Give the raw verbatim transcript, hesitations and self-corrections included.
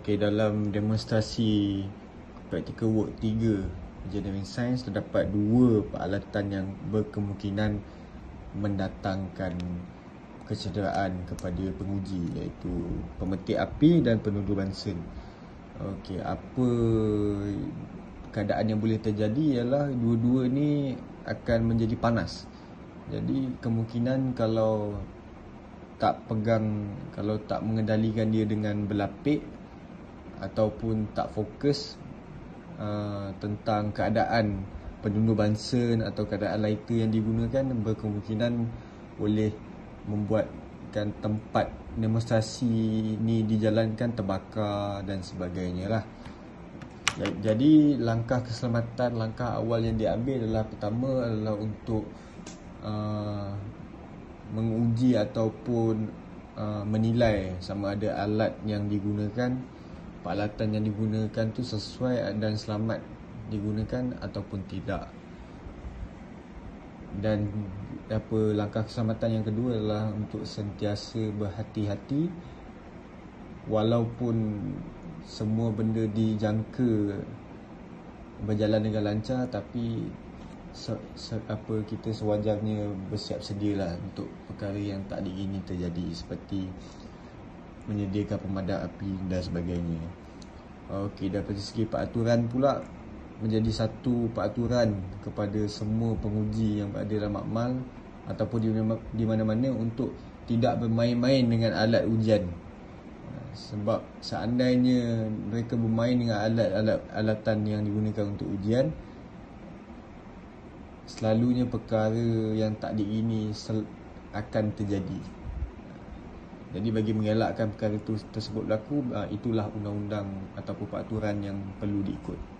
Okey, dalam demonstrasi practical work tiga engineering science terdapat dua peralatan yang berkemungkinan mendatangkan kecederaan kepada penguji, iaitu pemetik api dan penudur bansen. Okey, apa keadaan yang boleh terjadi ialah dua-dua ni akan menjadi panas. Jadi kemungkinan kalau tak pegang, kalau tak mengendalikan dia dengan berlapik ataupun tak fokus uh, tentang keadaan penudur bansen atau keadaan lighter yang digunakan, berkemungkinan boleh membuatkan tempat demonstrasi ni dijalankan terbakar dan sebagainya lah. Jadi langkah keselamatan, langkah awal yang diambil adalah, pertama adalah untuk uh, menguji ataupun uh, menilai sama ada alat yang digunakan, peralatan yang digunakan tu sesuai dan selamat digunakan ataupun tidak. Dan apa langkah keselamatan yang kedua adalah untuk sentiasa berhati-hati, walaupun semua benda dijangka berjalan dengan lancar, tapi se, se, apa kita sewajarnya bersiap sedialah untuk perkara yang tak diingini terjadi, seperti menyediakan pemadam api dan sebagainya. Okey, daripada segi peraturan pula, menjadi satu peraturan kepada semua penguji yang berada dalam makmal ataupun di mana-mana untuk tidak bermain-main dengan alat ujian. Sebab seandainya mereka bermain dengan alat-alat alatan yang digunakan untuk ujian, selalunya perkara yang tak diingini akan terjadi. Jadi bagi mengelakkan perkara itu tersebut berlaku, itulah undang-undang ataupun peraturan yang perlu diikut.